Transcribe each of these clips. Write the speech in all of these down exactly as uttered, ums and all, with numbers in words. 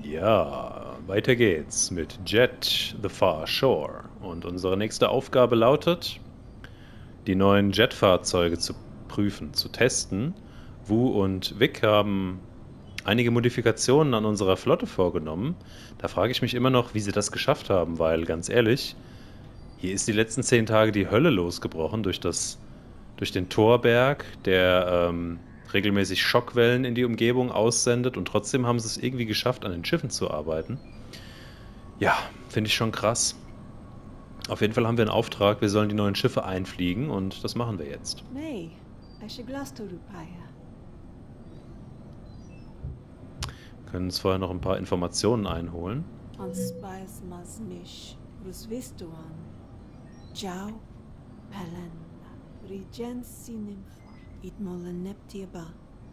Ja, weiter geht's mit Jet the Far Shore. Und unsere nächste Aufgabe lautet, die neuen Jet-Fahrzeuge zu prüfen, zu testen. Wu und Vic haben einige Modifikationen an unserer Flotte vorgenommen. Da frage ich mich immer noch, wie sie das geschafft haben, weil, ganz ehrlich, hier ist die letzten zehn Tage die Hölle losgebrochen durch das, durch den Torberg, der ähm, regelmäßig Schockwellen in die Umgebung aussendet, und trotzdem haben sie es irgendwie geschafft, an den Schiffen zu arbeiten. Ja, finde ich schon krass. Auf jeden Fall haben wir einen Auftrag, wir sollen die neuen Schiffe einfliegen, und das machen wir jetzt. May, Ashiglastorupaya. Wir können uns vorher noch ein paar Informationen einholen. Onspies Masmish, Rusvistuan, Jau, Pelenda, Regency Nympher, Idmoleneptiaba.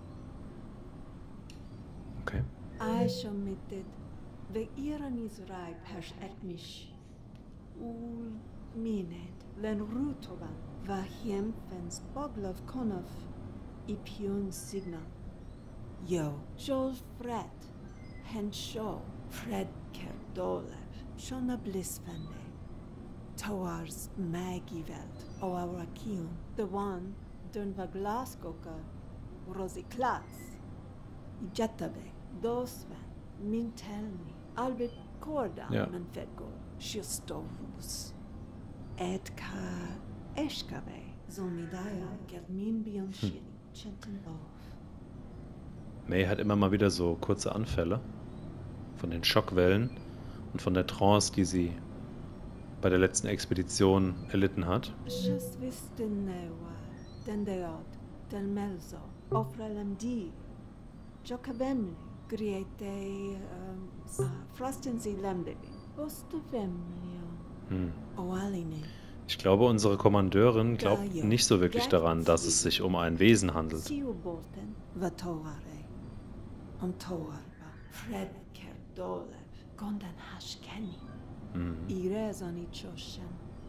Okay. I submitted the Iranis Rai Pesh Etmish, Ul Mined, Len Rutovan, Vahiem Fens Boglov Konov, Ipion Signal. Yo, Joel Fred, Henshaw, Fred Kerdolev, Shona Blissfende, Toars Magiveld, Oarakion, the one, Dernva Glaskoka, Rosie Klatz, Ijatabe, Dosven, Mintelni, Albert Korda, Ja. Manfedgo, Shostovus, Edka Eshkave, Zomidaya, Gelmin Bionshini, Chentenov. May hat immer mal wieder so kurze Anfälle von den Schockwellen und von der Trance, die sie bei der letzten Expedition erlitten hat. Shasvistenewa, Dendeod, Del Melzo, Ofrelem di, Jokabemni, Griete, Frostensi Lembevin, Ostevemnio, Hm. Oaline. Ich glaube, unsere Kommandeurin glaubt nicht so wirklich daran, dass es sich um ein Wesen handelt. Siubolten, Vatoare, Ontoarba, Fred Kerdolev, Gondan Hashkeni, Mhm. Irezani Choshen,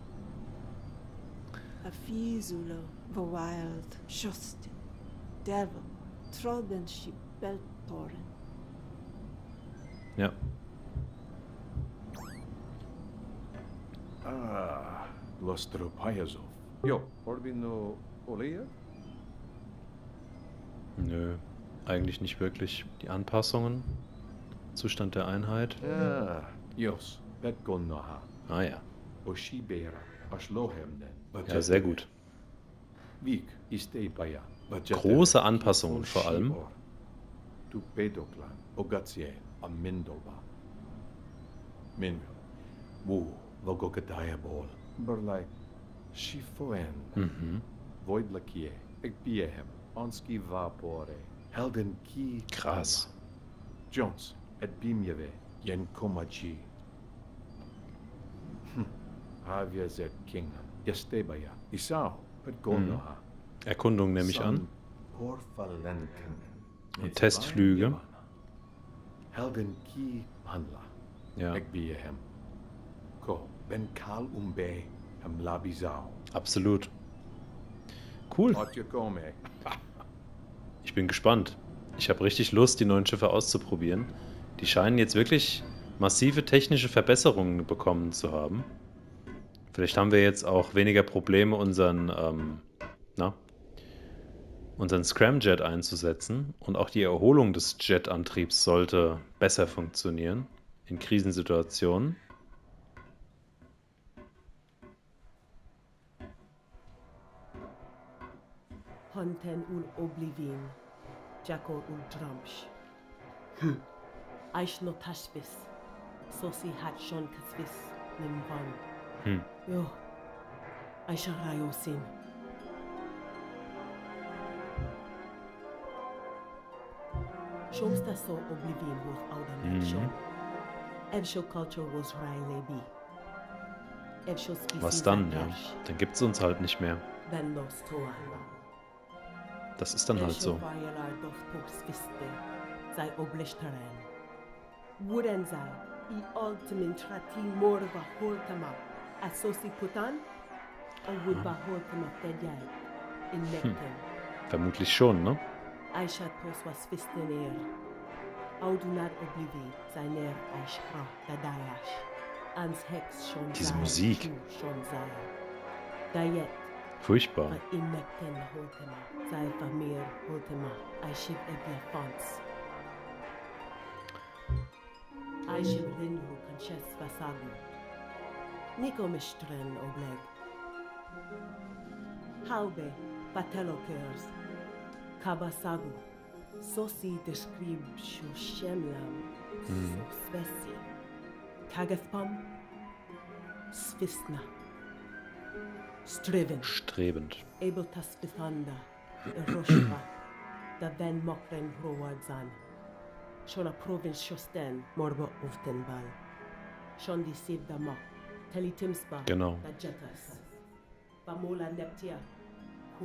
Afizulo, The Wild, Shostin, Devil, Trodenship, Beltoren. Ja. Ah, Lostropayazov. Jo, Orbino Oleja? Nö, eigentlich nicht wirklich. Die Anpassungen, Zustand der Einheit. Ah, Jos, Betgonnoha, Ah ja, Oshibera, Ashlohemnen. ja, sehr gut. Vik, Isteibaya. Große Anpassungen vor allem. Tu Pedoklan, Ogatsie, Amindolba. Mingo, Wu, Vogogadaya Bol. Berlai, Shifoen, Mhm. Voidlakie, Ekbiehem, Onski Vapore, Helden Ki. Krass. Jones, et Bimjeve, Yen Komachi. Hm. Havia Zet Kingdom, Yastebaya, Isao, Petgonoha. Erkundung nehme ich an. Und Testflüge. Helden Ki Handla. Ja, Ekbiehem. Ko, Ben Kal Umbe, Hem Labizao. absolut. Cool. Otjokome. Ich bin gespannt. Ich habe richtig Lust, die neuen Schiffe auszuprobieren. Die scheinen jetzt wirklich massive technische Verbesserungen bekommen zu haben. Vielleicht haben wir jetzt auch weniger Probleme, unseren, ähm, na, unseren Scramjet einzusetzen. Und auch die Erholung des Jetantriebs sollte besser funktionieren in Krisensituationen. Hunten ul Oblivion, Jacko ul Drumsh. Hm. Aish no tashvis, Sosi hat schon kasvis, Nimvan. Hm. Jo, Aisha Rayosin. Shomsta so Oblivion was out of Mhm. action. Evsho culture was Railebi. Evsho species. Was dann, at ja? Ash, Dann gibt es uns halt nicht mehr. Then lost to Das ist dann halt so. Sei oblishtaren. Wooden sei, i ultimate trati morva holtama, asosi putan, und would ba holtama tedjai, in Nekten. Vermutlich schon, ne? Aisha pos was fistener. Audunat oblivi, seiner Eichra, Dadayash. Ans Hex schon Diese sei, Musik. Schuh schon sei. Dayet, Furchtbar. va imekten holtema, sei vermeer holtema, Eichiv ebia fons. Eichiv rinru kanches vasagu. Nico mistren obleg. Haube, batelokers. Kabasagu. Sosi describe shushemlam. So svesi. Kagathpam. Svisna. Striven. Strebend. Able taspithanda. Eroshva. Da ven mokren roadzan. Schon a province shosten. Morba uftenbal. Schon die sivda mok. Telitimsba. Genau. Da jetas. Bamola neptia. Hu.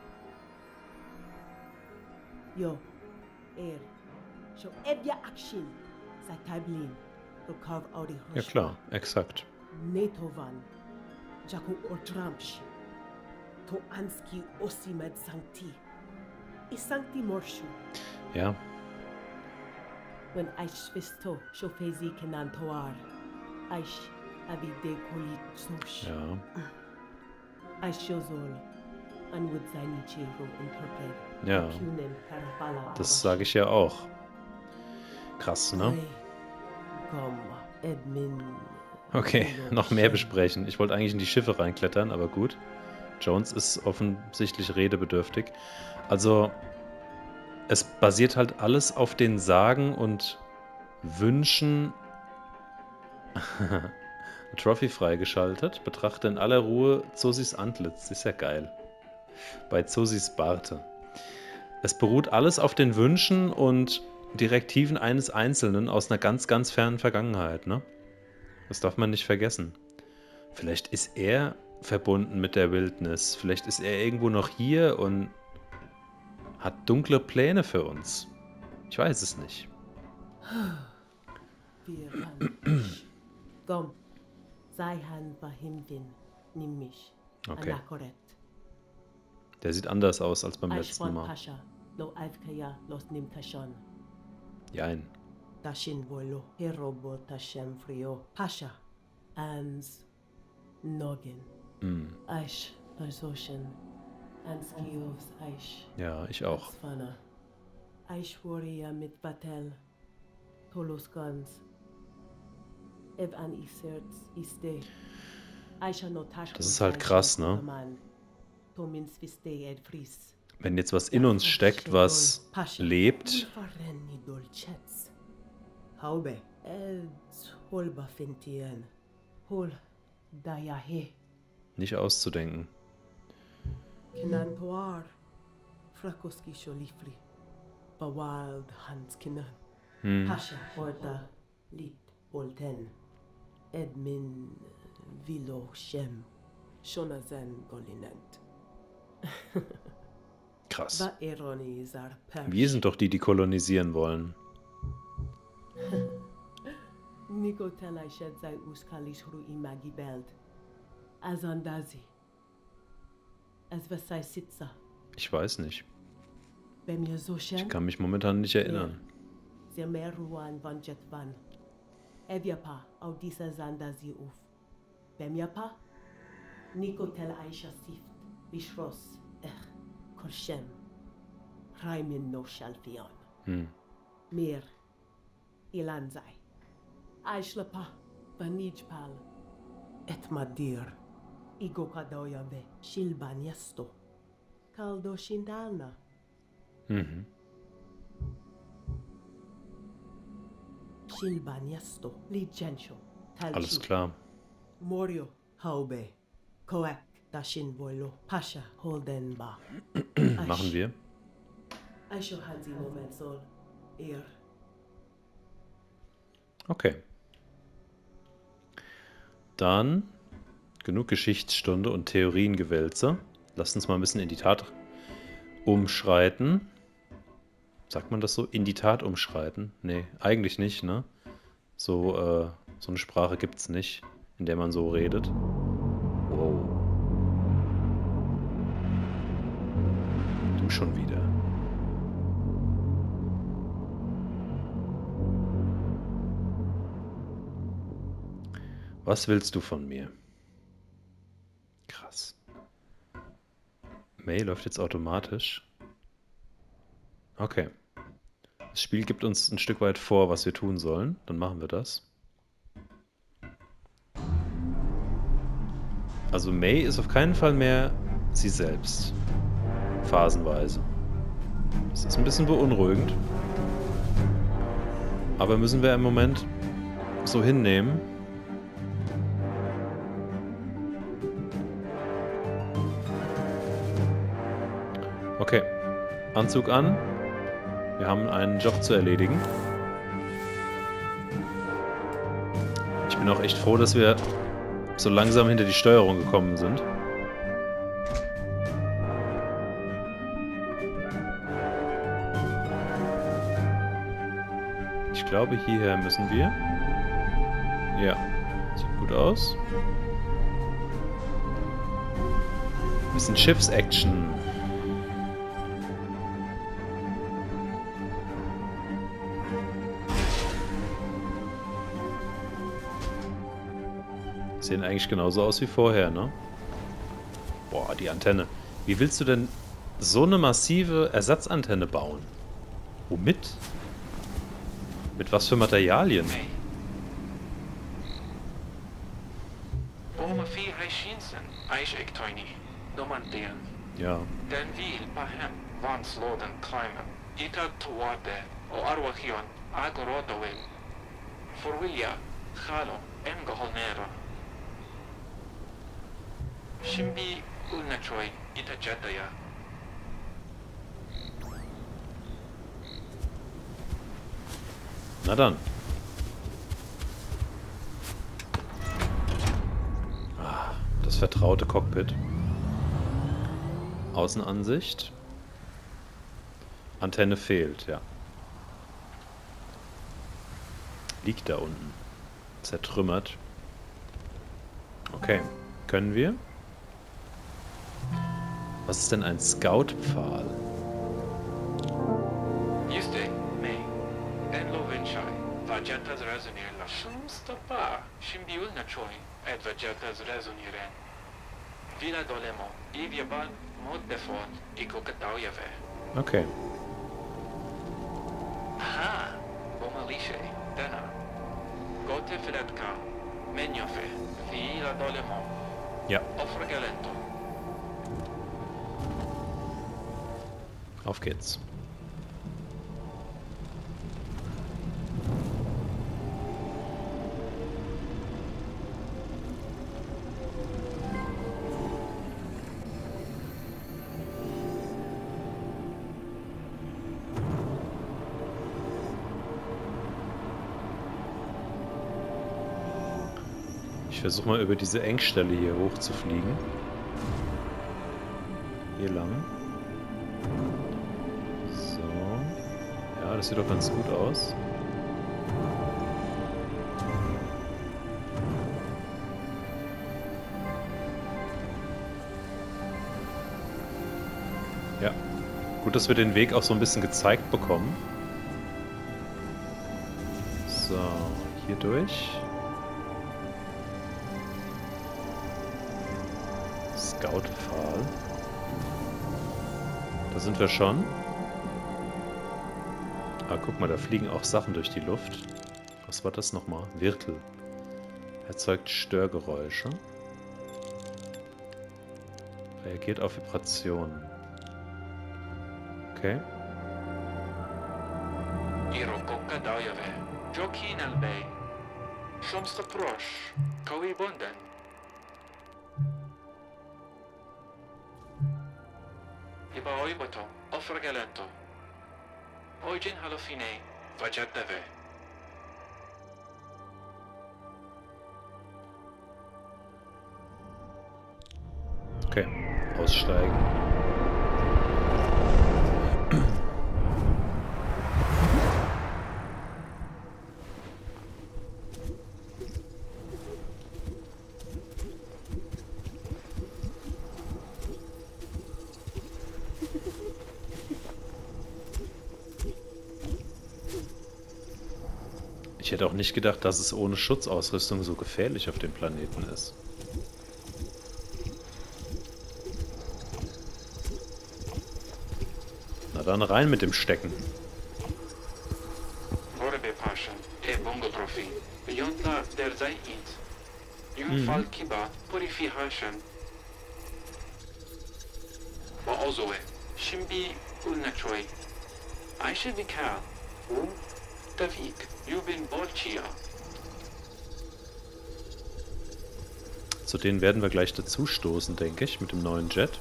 Yo. Er. Scho ebja action. Sa tablin. Rukav audi Ja klar, exakt. Netovan. Jaku Ortramsh. To Anski Osimed Sancti. I Sancti Morshu. Ja, When Aish Visto, Shofezi Kenan Toar. Aish Avide Kolit Sosh. ja. Aish Josol. Anwood Zainichiro interpret. Ja. Kunen Karafala. Das sage ich ja auch. Krass, ne? Komm, Edmin. Okay, noch mehr besprechen. Ich wollte eigentlich in die Schiffe reinklettern, aber gut. Jones ist offensichtlich redebedürftig. Also, es basiert halt alles auf den Sagen und Wünschen. Trophy freigeschaltet. Betrachte in aller Ruhe Zosis Antlitz. Ist ja geil. Bei Zosis Barte. Es beruht alles auf den Wünschen und Direktiven eines Einzelnen aus einer ganz, ganz fernen Vergangenheit, ne? Das darf man nicht vergessen. Vielleicht ist er verbunden mit der Wildnis. Vielleicht ist er irgendwo noch hier und hat dunkle Pläne für uns. Ich weiß es nicht. Wir han. Komm, sei han Bahimvin, nimm mich. Okay. Anakoret. Der sieht anders aus als beim letzten Aishwan Mal. Pasha, lo Alkaya, los Nimtashon. Jein. Tashin Volo, Herobo Tashem Frio. Pasha, Ans Nogin. Hm. Aish, Nososhen. Ans Kiovs Aish. Ja, ich auch. Fana. Aish Warrior mit Batel. Tolos Guns. Ev an Iserts Iste. Aisha no Tash. Das ist halt krass, ne? Tomins Viste Ed Fries. Wenn jetzt was in uns steckt, was lebt, Haube, Ed Holba Fintien. Hol Dayahe. nicht auszudenken. Kinantoar. Frakoski Sholifri. Bawald Hans Kinan. Hm. Pasha Horda Lit Bolten. Edmin Vilo Shem. Shonazen Golinent. Krass. Va Eroni Zar Per. Wir sind doch die, die kolonisieren wollen. Nico Tela Shed Zai Uskalis Ru Imagi Belt. Azandazi. As Vasai Sitza. Ich weiß nicht. Bemir Zoshen. Ich kann mich momentan nicht erinnern. Zemeruan Van Jetvan. Eviapa Audisa Zandazi Uf. Bemyapa. Nico Tela Aisha Sift. Bishros. Ech. Korshem. Raimin no Shalfion. Hm. Mir. Ilanzai. Aishlapa. Vanijpal. Et Madir. Igo Kadoyave. Shilbanyasto. Kaldo Shindalna. Mhm. Shilbanyasto. Licencio. Alles klar. Morio. Haube. Koek. Dashin Volo. Pasha. Holdenba. Machen wir. Aisho Hansi Moment soll. Er. Okay. Dann genug Geschichtsstunde und Theoriengewälze. Lasst uns mal ein bisschen in die Tat umschreiten. Sagt man das so? In die Tat umschreiten? Nee, eigentlich nicht, ne? So, äh, so eine Sprache gibt's nicht, in der man so redet. Wow. Du schon wieder. Was willst du von mir? Krass. May läuft jetzt automatisch. Okay. Das Spiel gibt uns ein Stück weit vor, was wir tun sollen. Dann machen wir das. Also May ist auf keinen Fall mehr sie selbst. Phasenweise. Das ist ein bisschen beunruhigend. Aber müssen wir im Moment so hinnehmen. Okay. Anzug an. Wir haben einen Job zu erledigen. Ich bin auch echt froh, dass wir so langsam hinter die Steuerung gekommen sind. Ich glaube, hierher müssen wir. Ja, sieht gut aus. Bisschen Schiffsaction. Sehen eigentlich genauso aus wie vorher, ne? Boah, die Antenne. Wie willst du denn so eine massive Ersatzantenne bauen? Womit? Mit was für Materialien? Ja. Shimbi Ulnachoy Itajataya. Na dann. Ah, das vertraute Cockpit. Außenansicht. Antenne fehlt, ja. Liegt da unten. Zertrümmert. Okay. Können wir? Was ist denn ein Scout-Pfahl? Juste, May. Enlo Vinchai. Vajatas Razonir la Shumstapa. Shimbi Ulnachoy. Et Vajatas Razoniren. Villa Dolemo. Iviabal. Mod Defon. Ikokatauyave. Okay. Aha. Bomalishe. Dana. Gote Filetka. Menjofe. Villa Dolemo. Ja. Offregalento. Auf geht's. Ich versuche mal über diese Engstelle hier hoch zu fliegen. Hier lang. So. Ja, das sieht doch ganz gut aus. Ja. Gut, dass wir den Weg auch so ein bisschen gezeigt bekommen. So, hier durch. Scout-Pfahl. Da sind wir schon. Ah, guck mal, da fliegen auch Sachen durch die Luft. Was war das nochmal? Wirtel. Erzeugt Störgeräusche. Reagiert auf Vibrationen. Okay. Irokoka Dayave. Jokin Albay. Shumsta Prosh. Kawi Bonden. Iba Oiboto. Offregalento. Oijin Halofine. Vajatave. Okay. Aussteigen. Ich hätte auch nicht gedacht, dass es ohne Schutzausrüstung so gefährlich auf dem Planeten ist. Na dann rein mit dem Stecken. Vorbe Pasha, e bongo profi. Yontla der Zayid. Yunfal Kiba, Purifi Hashem. Wa Ozoe, Shimbi Ulnachoy. Aisha Vikal, U Davik, Yubin Bolchia. Zu denen werden wir gleich dazustoßen, denke ich, mit dem neuen Jet.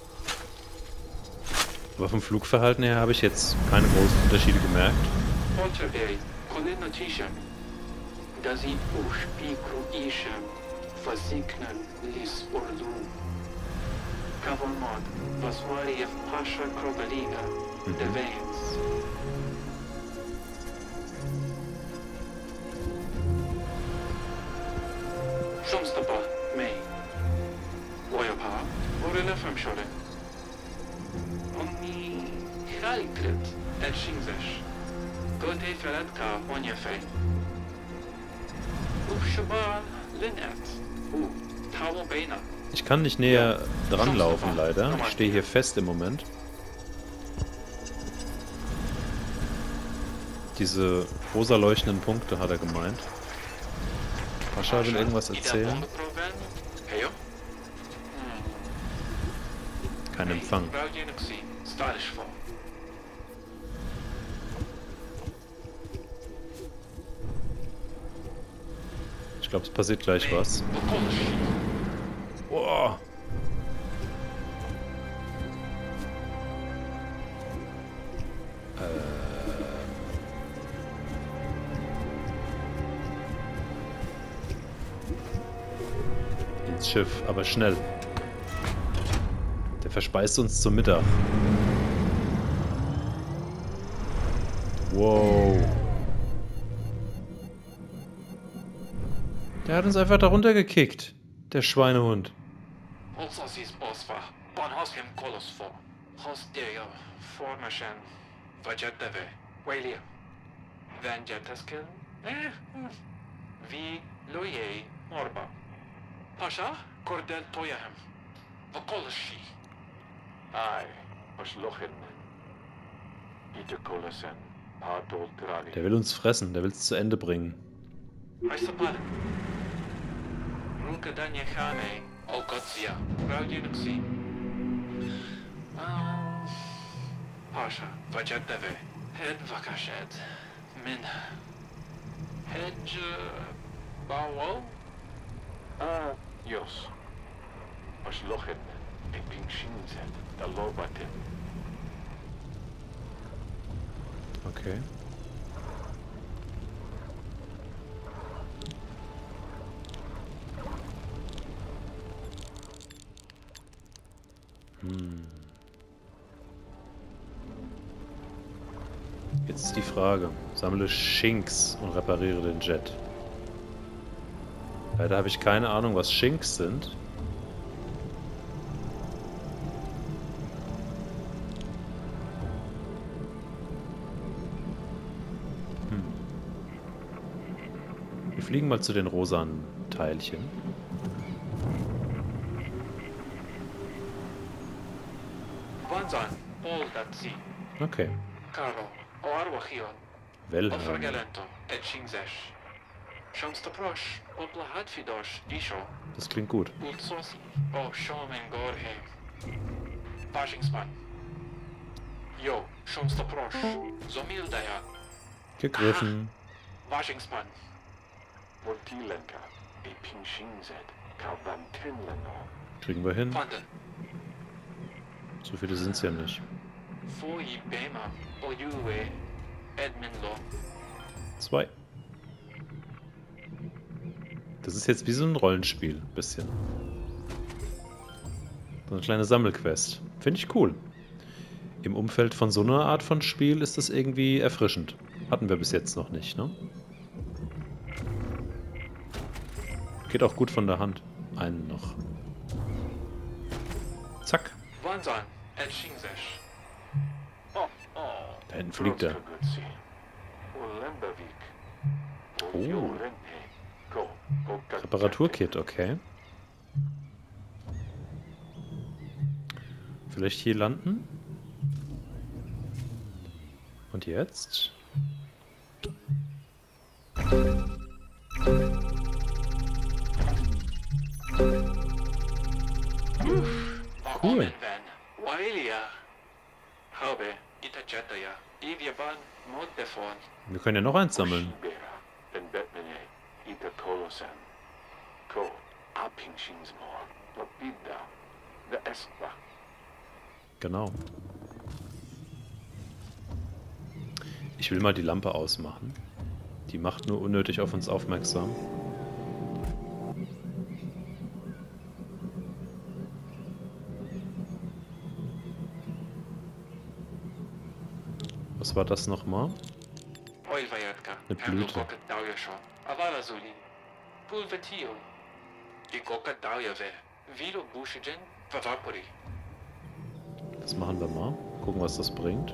Aber vom Flugverhalten her habe ich jetzt keine großen Unterschiede gemerkt. Polterberry, Colin Tisham. Dazi Ushpikru Isham. Fasiknan Lis Orlu. Kavonmod, Vaswariev Pasha Krogaliga. The Veins. Shomstapa, May. Woyapa, Orilla Femshore. Omni Halikrit, El Shingzesh. Gote Feradka, Onyafe. Ufshabal, Linet. U, Tavo Bena. Ich kann nicht näher dran laufen, leider. Ich stehe hier fest im Moment. Diese rosa leuchtenden Punkte hat er gemeint. Pascha will irgendwas erzählen. Kein Empfang. Ich glaube, es passiert gleich was. Boah. Ins Schiff, aber schnell. Der verspeist uns zum Mittag. Wow. Der hat uns einfach darunter gekickt. Der Schweinehund. Olsasis Bosfa, Bonhoskim Kolosfo, Hostea, Formation, Vajetave, Walia, Vanjetaskin, eh, Vi Loye, Morba, Pasha, Cordel Toyahem, Vokoloshi. Ai, Oshlochen. Itekolosen, Padol Trali. Der will uns fressen, der will es zu Ende bringen. Aisapad. Runkadanya Khane, Okotsia, Raudinexi. Pasha, Vajetave, Head Vakashed, Min. Hedge Bawo? Ah, Yos. Oshlochen, e Pingshinzet, the Lobatim. Okay. Hm. Jetzt ist die Frage. Sammle Shinks und repariere den Jet. Leider habe ich keine Ahnung, was Shinks sind. Hm. Wir fliegen mal zu den rosanen Teilchen. Vanzan, All that sea. Okay. Caro, Oarwachion. Welham. Ofragalento, et Shingzesh. Shamstaprosh, Opla Hadfidosh, Isho. Das klingt gut. Ultsosi, O Shomen Gorhe. Pashingspan. Yo, Shamstaprosh, Zomildaya. Gegriffen. Washingspan. Vortilenka, e Pingshinzet, Kalvantenleno. Kriegen wir hin. Fanden. So viele sind es ja nicht. Foi Bema, Oyue, Edminlo. Zwei. Das ist jetzt wie so ein Rollenspiel. Bisschen. So eine kleine Sammelquest. Finde ich cool. Im Umfeld von so einer Art von Spiel ist das irgendwie erfrischend. Hatten wir bis jetzt noch nicht, ne? Geht auch gut von der Hand. Einen noch. Zack. Vanzan, et Shingzesh. Oh, oh. Da hinten fliegt er. Rostogutsi. Olembavik. Oh. Reparaturkit, okay. Vielleicht hier landen? Und jetzt? Cool. Wir können ja noch eins sammeln. Genau. Ich will mal die Lampe ausmachen. Die macht nur unnötig auf uns aufmerksam. Was war das nochmal? Eine Blüte. Das machen wir mal. Gucken, was das bringt.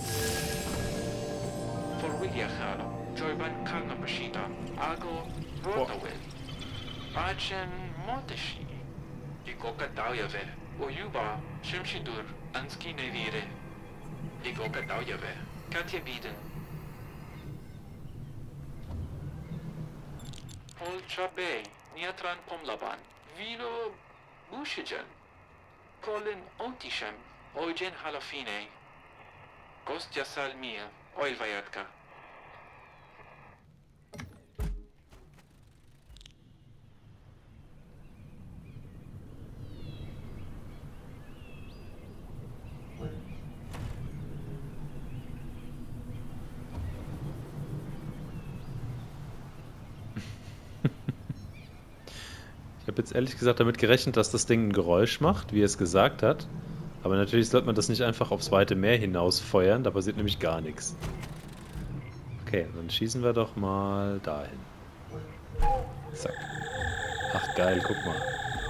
Polchabe, Niatran Pomlaban, Vilo Bushijan, Colin Otishem, Ojen Halafine, Gostya Salmia, Oilvayatka. Ich habe jetzt ehrlich gesagt damit gerechnet, dass das Ding ein Geräusch macht, wie er es gesagt hat. Aber natürlich sollte man das nicht einfach aufs weite Meer hinaus feuern, da passiert nämlich gar nichts. Okay, dann schießen wir doch mal dahin. Zack. Ach geil, guck mal.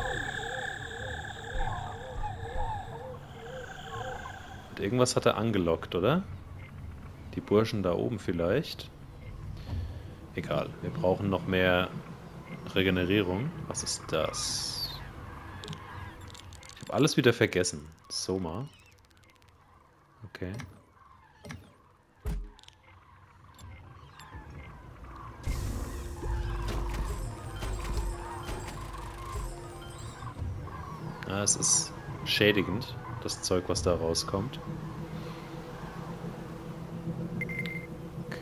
Und irgendwas hat er angelockt, oder? Die Burschen da oben vielleicht. Egal, wir brauchen noch mehr Regenerierung. Was ist das? Ich habe alles wieder vergessen. Soma. Okay. Ah, es ist schädigend, das Zeug, was da rauskommt. Okay.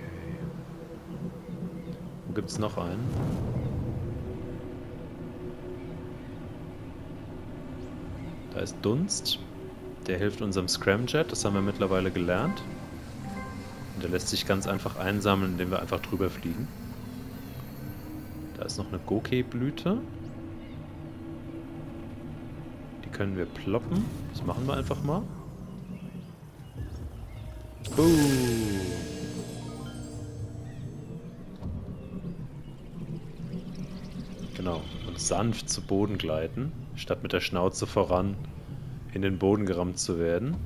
Wo gibt es noch einen? Da ist Dunst. Der hilft unserem Scramjet, das haben wir mittlerweile gelernt. Und der lässt sich ganz einfach einsammeln, indem wir einfach drüber fliegen. Da ist noch eine Goke-Blüte. Die können wir ploppen. Das machen wir einfach mal. Boom. Genau. Und sanft zu Boden gleiten, statt mit der Schnauze voran in den Boden gerammt zu werden.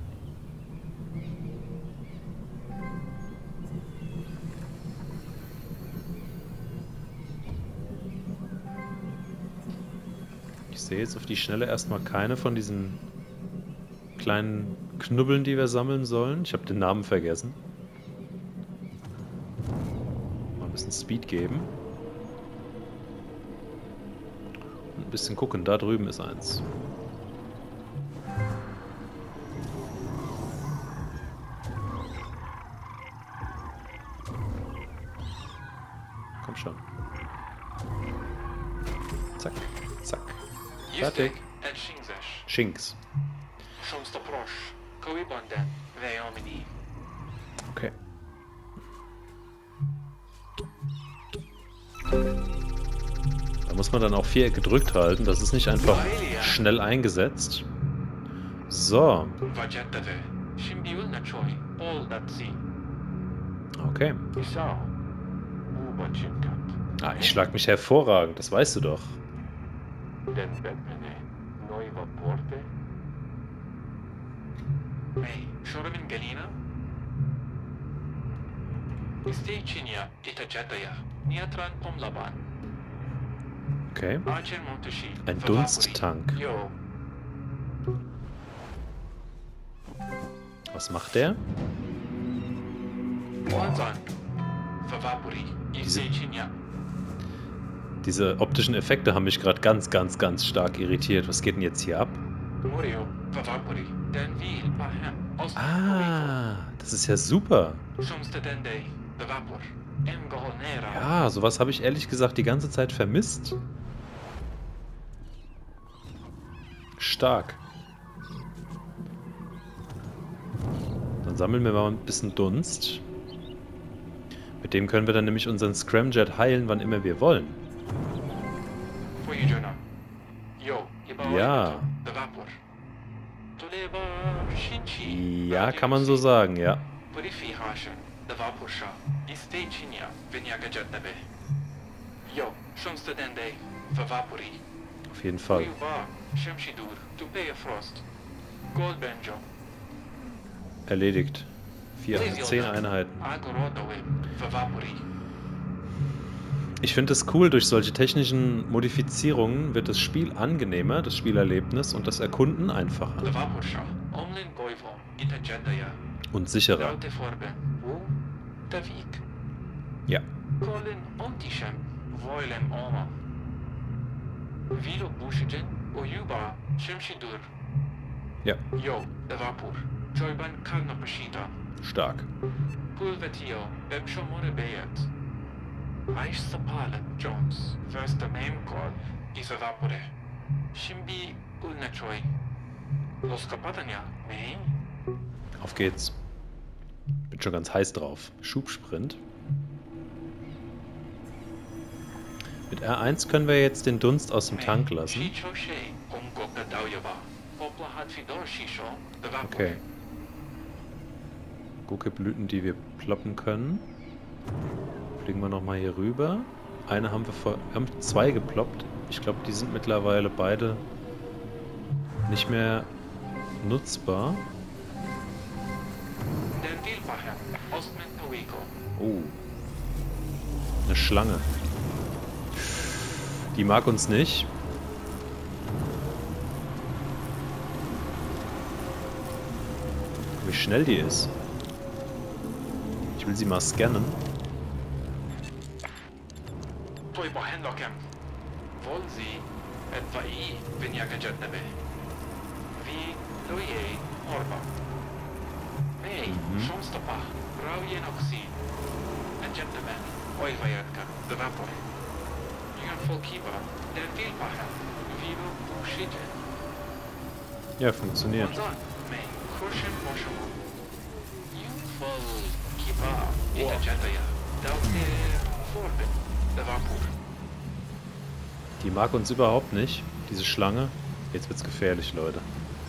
Ich sehe jetzt auf die Schnelle erstmal keine von diesen kleinen Knubbeln, die wir sammeln sollen. Ich habe den Namen vergessen. Mal ein bisschen Speed geben. Und ein bisschen gucken, da drüben ist eins. Komm schon. Zack, zack. Fertig. Shinx. Okay. Da muss man dann auch Viereck gedrückt halten. Das ist nicht einfach schnell eingesetzt. So. Okay. Ah, ich schlag mich hervorragend. Das weißt du doch. Hey, Shoromin Galina? Isteichinia Itajataya, Niatran Pomlaban. Okay. Archer Monteshi. Ein Dunsttank. Yo. Was macht der? Wanzan. Favapuri. Diese- Isechinya. Diese optischen Effekte haben mich gerade ganz, ganz, ganz stark irritiert. Was geht denn jetzt hier ab? Morio. Favapuri. Denvil. Pahem. Ost. Ah, das ist ja super. Shumste Dende. Favapur. Em Goholnera. Ja, sowas habe ich ehrlich gesagt die ganze Zeit vermisst. Stark. Dann sammeln wir mal ein bisschen Dunst. Mit dem können wir dann nämlich unseren Scramjet heilen, wann immer wir wollen. Fuyujuna. Yo. Iba Ja. Favapur. Tuleba. Shinchi. Ja, kann man so sagen, ja. Purifi Hashen. Favapusha. Istechinya. Vinyagajetnabe. Yo. Shumste Dende. Favapuri. Auf jeden Fall. Uyuba. Shemshidur. Tupea Frost. Gold Benjo. Erledigt. Vier, zehn Einheiten. Agorodowe. Favapuri. Ich finde es cool, durch solche technischen Modifizierungen wird das Spiel angenehmer, das Spielerlebnis und das Erkunden einfacher Favapusha. Omlin Goivo. Itajedaya. und sicherer. Raute Forben. Wu. Davik. Ja. Colin Ontishem. Voilem Oma. Vilo Bushigen. Oyuba. Shemshidur. Ja, Yo. Favapur. Joyban Karnapashita. stark. Pulvetio. Bemshomore Beyat. Aish Sapalat Jones. First Name God. Isavapore. Shimbi Ulnechoy. Los Kapatanya. Main. Auf geht's. Bin schon ganz heiß drauf. Schubsprint. Mit R eins können wir jetzt den Dunst aus dem Tank lassen. Okay. Gurke-Blüten, die wir ploppen können. Fliegen wir nochmal hier rüber. Eine haben wir vor... Wir haben zwei geploppt. Ich glaube, die sind mittlerweile beide nicht mehr nutzbar. Oh. Eine Schlange. Die mag uns nicht. Wie schnell die ist. Ich will sie mal scannen. Toibo Henlokem. Wollen Sie etwa I Vinyagajetnabe? Wie Loye Orba. Hey, Shomstapa. Rauyen Oxy. Ajetnabe. Oivayatka. The Vapor. Jürgen Volkiba. Der Vilpaha. Vivo Bushite. Ja, funktioniert. Wanzan. May. Kurschen Moshomo. Jungfol Kiba. Itajetaya. Daute Forben. The Vapor. Die mag uns überhaupt nicht, diese Schlange. Jetzt wird's gefährlich, Leute.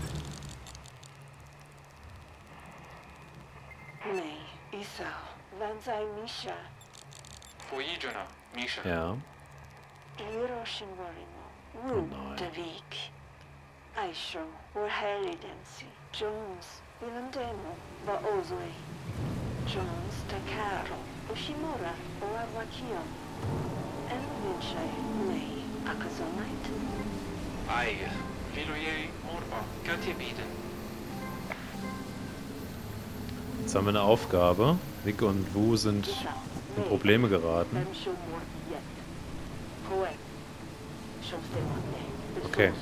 May, Isao, Vanzai Misha, Fuyijuna. Misha. Ja. Hiroshin Warimo, Oh Wu, nein. Davik, Aisho, Warheli Densi, Jones, Vilandemo, Baozwe, Jones, Takaro, Ushimura, Oawakio, and Vinchay, May, Akazonite. Ei. Viloye Orba. Katjebiden. Jetzt haben wir eine Aufgabe. Vic und Wu sind in Probleme geraten. Okay.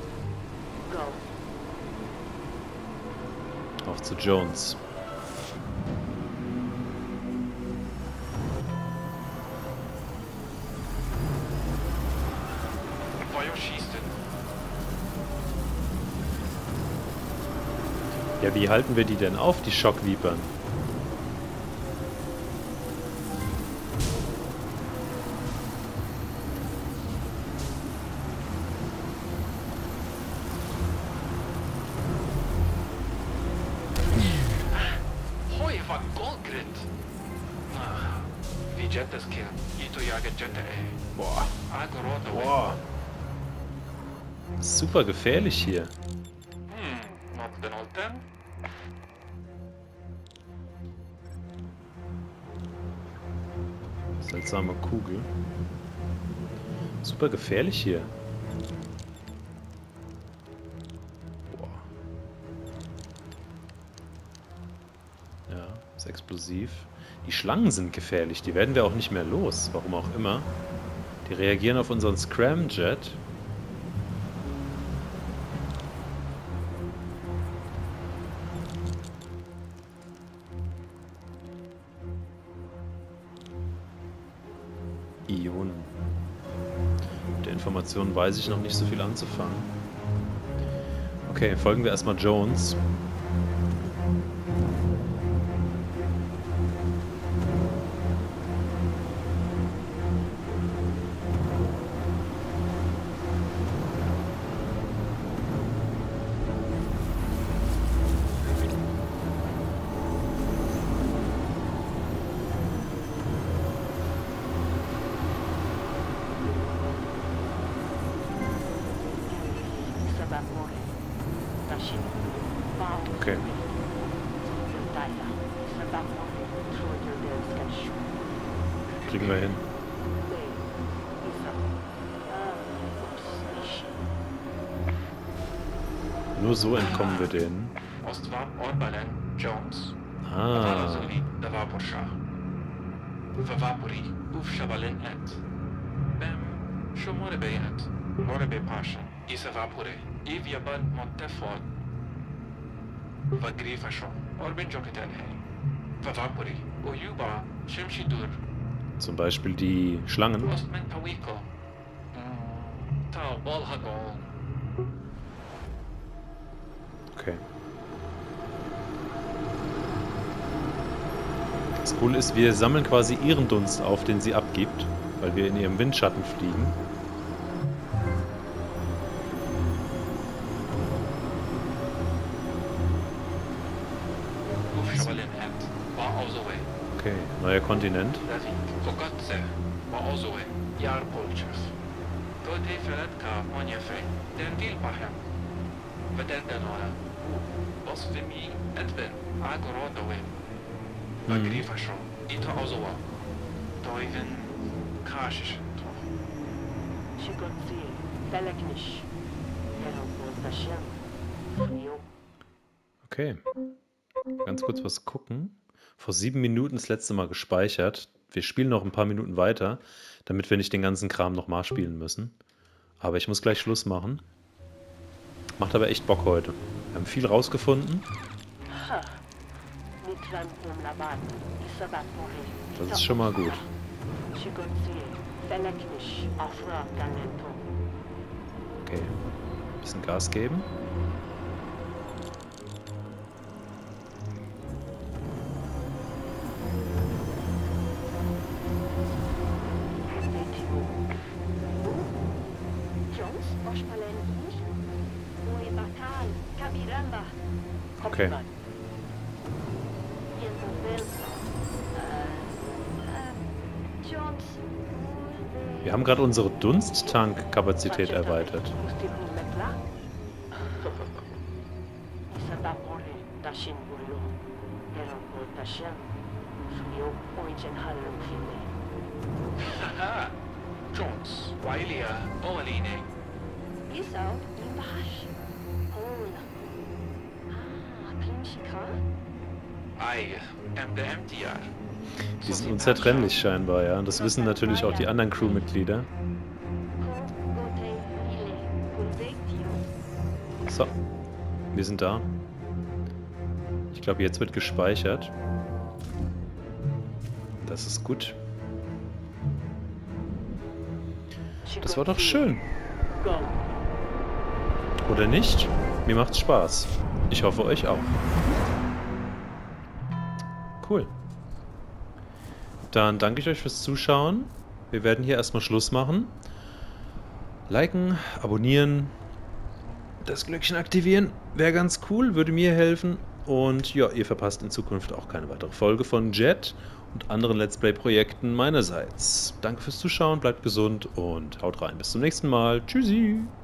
Auf zu Jones. Feuer schießt. Ja, wie halten wir die denn auf, die Schockwipern? Hoi van Golgrit. Ah, wie Jettes Kill. Ito jaget Jette e. Boah. Agorota. Boah. Super gefährlich hier. Hm, not den Olten. Seltsame Kugel. Super gefährlich hier. Boah. Ja, ist explosiv. Die Schlangen sind gefährlich, die werden wir auch nicht mehr los, warum auch immer. Die reagieren auf unseren Scramjet. Ionen. Mit der Information weiß ich noch nicht so viel anzufangen. Okay, folgen wir erstmal Jones. Okay. Kriegen wir hin. Nur so entkommen wir denen. Ostvar Orbanen Jones. Ah. Valazuli Davaporsha. Vavapuri Ufshabalin et. Bem Shumore Bayet. Morebe Pasha. Isavapure. Iviaban Montefort. Vagrifasho. Orbin Jokitenhe. Vavapuri. Uyuba Shimshidur. Zum Beispiel die Schlangen. Ostmen Pawiko. Tau Bolhagol. Okay. Das Coole ist, wir sammeln quasi ihren Dunst auf, den sie abgibt, weil wir in ihrem Windschatten fliegen. Okay, neuer Kontinent. Okay. Ganz kurz was gucken. Vor sieben Minuten das letzte Mal gespeichert. Wir spielen noch ein paar Minuten weiter, damit wir nicht den ganzen Kram nochmal spielen müssen. Aber ich muss gleich Schluss machen. Macht aber echt Bock heute. Wir haben viel rausgefunden. Das ist schon mal gut. Okay. Ein bisschen Gas geben. Okay. Wir haben gerade unsere Dunsttankkapazität erweitert. Jones, Wailia, Oaline. Die sind unzertrennlich scheinbar, ja. Und das wissen natürlich auch die anderen Crewmitglieder. So, wir sind da. Ich glaube, jetzt wird gespeichert. Das ist gut. Das war doch schön. Oder nicht? Mir macht's Spaß. Ich hoffe, euch auch. Cool. Dann danke ich euch fürs Zuschauen. Wir werden hier erstmal Schluss machen. Liken, abonnieren, das Glöckchen aktivieren. Wäre ganz cool, würde mir helfen. Und ja, ihr verpasst in Zukunft auch keine weitere Folge von Jet und anderen Let's Play-Projekten meinerseits. Danke fürs Zuschauen, bleibt gesund und haut rein. Bis zum nächsten Mal. Tschüssi!